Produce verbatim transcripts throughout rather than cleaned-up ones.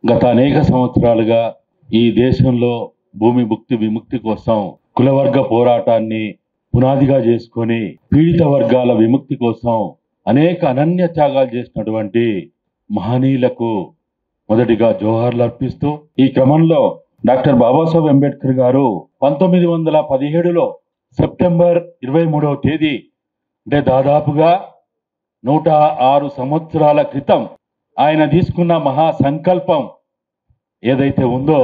గత అనేక సంవత్సరాలుగా ఈ దేశంలో భూమి ముక్తి విముక్తి కోసం కులవర్గ పోరాటాన్ని పునాదిగా చేసుకొని పీడిత వర్గాల విముక్తి కోసం అనేక అనన్య త్యాగాలు చేసినటువంటి మహనీయులకు మొదటిగా జోహార్లు అర్పిస్తూ ఈ క్రమంలో డాక్టర్ బాబాసాహెబ్ అంబేద్కర్ గారు పంతొమ్మిది వందల పదిహేడులో సెప్టెంబర్ ఇరవై మూడవ తేదీ అంటే దాదాపుగా నూట ఆరు సంవత్సరాల క్రితం ఆయన తీసుకున్న మహా సంకల్పం ఏదైతే ఉందో,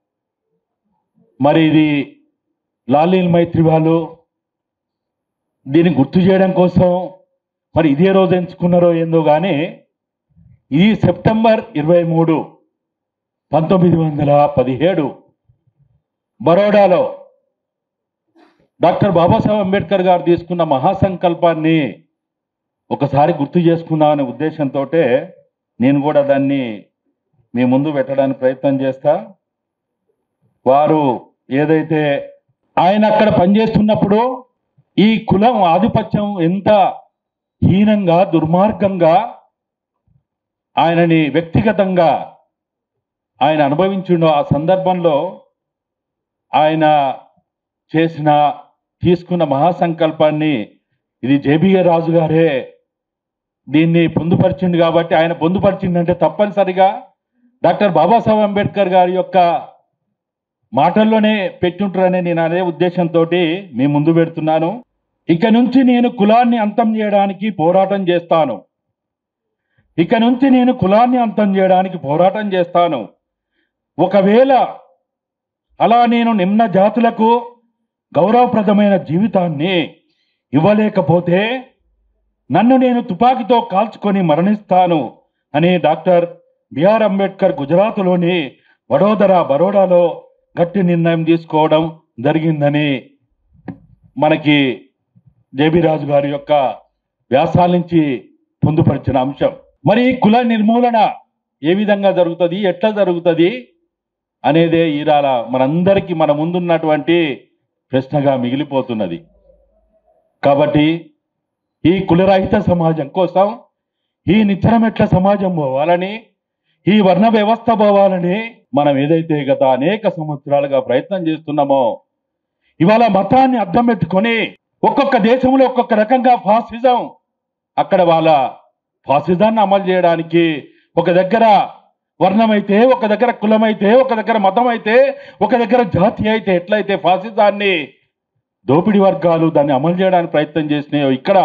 మరి ఇది లాలీన్ మైత్రి వాళ్ళు దీన్ని గుర్తు చేయడం కోసం మరి ఇదే రోజు ఎంచుకున్నారో ఏందో కానీ ఇది సెప్టెంబర్ ఇరవై మూడు పంతొమ్మిది వందల పదిహేడు బరోడాలో డాక్టర్ బాబాసాహెబ్ అంబేద్కర్ గారు తీసుకున్న మహాసంకల్పాన్ని ఒకసారి గుర్తు చేసుకుందామనే ఉద్దేశంతో నేను కూడా దాన్ని మీ ముందు పెట్టడానికి ప్రయత్నం చేస్తా. వారు ఏదైతే ఆయన అక్కడ పనిచేస్తున్నప్పుడు ఈ కులం ఆధిపత్యం ఎంత హీనంగా దుర్మార్గంగా ఆయనని వ్యక్తిగతంగా ఆయన అనుభవించిండో ఆ సందర్భంలో ఆయన చేసిన తీసుకున్న మహాసంకల్పాన్ని ఇది జేబీఆర్ రాజు గారే దీన్ని పొందుపరిచింది కాబట్టి ఆయన పొందుపరిచిందంటే తప్పనిసరిగా డాక్టర్ బాబాసాహెబ్ అంబేద్కర్ గారి యొక్క మాటల్లోనే పెట్టుంటారని నేను అదే ఉద్దేశంతో మీ ముందు పెడుతున్నాను. ఇక నుంచి నేను కులాన్ని అంతం చేయడానికి పోరాటం చేస్తాను ఇక నుంచి నేను కులాన్ని అంతం చేయడానికి పోరాటం చేస్తాను ఒకవేళ అలా నేను నిమ్న జాతులకు గౌరవప్రదమైన జీవితాన్ని ఇవ్వలేకపోతే నన్ను నేను తుపాకీతో కాల్చుకొని మరణిస్తాను అని డాక్టర్ బిఆర్ అంబేద్కర్ గుజరాత్లోని వడోదరా బరోడాలో గట్టి నిర్ణయం తీసుకోవడం జరిగిందని మనకి జేబీ రాజు గారి యొక్క వ్యాసాల నుంచి పొందుపరిచిన అంశం. మరి కుల నిర్మూలన ఏ విధంగా జరుగుతుంది, ఎట్లా జరుగుతుంది అనేదే ఈరాల మనందరికీ మన ముందున్నటువంటి ప్రశ్నగా మిగిలిపోతున్నది. కాబట్టి ఈ కులరహిత సమాజం కోసం, ఈ నిచ్చనమెట్ల సమాజం పోవాలని, ఈ వర్ణ వ్యవస్థ పోవాలని మనం ఏదైతే గత అనేక సంవత్సరాలుగా ప్రయత్నం చేస్తున్నామో, ఇవాళ మతాన్ని అద్దం పెట్టుకొని ఒక్కొక్క దేశంలో ఒక్కొక్క రకంగా ఫాసిజం, అక్కడ వాళ్ళ ఫాసిజాన్ని అమలు చేయడానికి ఒక దగ్గర వర్ణమైతే, ఒక దగ్గర కులమైతే, ఒక దగ్గర మతం అయితే, ఒక దగ్గర జాతి అయితే, ఎట్లయితే ఫాసిజాన్ని దోపిడీ వర్గాలు దాన్ని అమలు చేయడానికి ప్రయత్నం చేసినాయో ఇక్కడ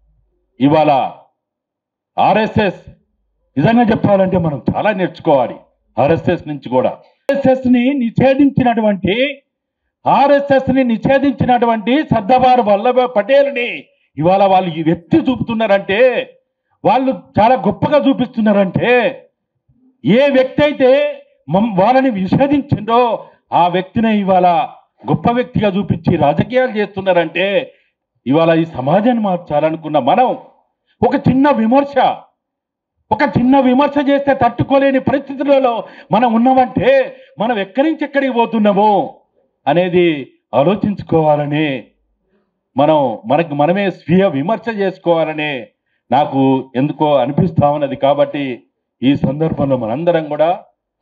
ఇవాళ ఆర్ఎస్ఎస్ నిజంగా చెప్పాలంటే మనం చాలా నేర్చుకోవాలి ఆర్ఎస్ఎస్ నుంచి కూడా. ఆర్ఎస్ఎస్ ని నిషేధించినటువంటి ఆర్ఎస్ఎస్ ని నిషేధించినటువంటి సర్దార్ వల్లభాయ్ పటేల్ని ఇవాళ వాళ్ళు ఈ వ్యక్తి చూపుతున్నారంటే, వాళ్ళు చాలా గొప్పగా చూపిస్తున్నారంటే, ఏ వ్యక్తి అయితే వాళ్ళని నిషేధించిందో ఆ వ్యక్తిని ఇవాళ గొప్ప వ్యక్తిగా చూపించి రాజకీయాలు చేస్తున్నారంటే, ఇవాళ ఈ సమాజాన్ని మార్చాలనుకున్న మనం ఒక చిన్న విమర్శ ఒక చిన్న విమర్శ చేస్తే తట్టుకోలేని పరిస్థితులలో మనం ఉన్నామంటే మనం ఎక్కడి నుంచి ఎక్కడికి పోతున్నామో అనేది ఆలోచించుకోవాలని, మనం మనకు మనమే స్వీయ విమర్శ చేసుకోవాలని నాకు ఎందుకో అనిపిస్తా ఉన్నది. కాబట్టి ఈ సందర్భంలో మనందరం కూడా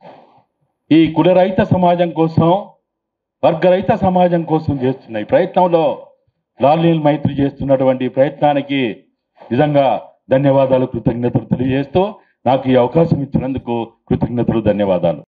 ఈ కులరహిత సమాజం కోసం, వర్గరహిత సమాజం కోసం చేస్తున్న ఈ ప్రయత్నంలో లాలీన్ మైత్రి చేస్తున్నటువంటి ప్రయత్నానికి నిజంగా ధన్యవాదాలు, కృతజ్ఞతలు తెలియజేస్తూ నాకు ఈ అవకాశం ఇచ్చినందుకు కృతజ్ఞతలు, ధన్యవాదాలు.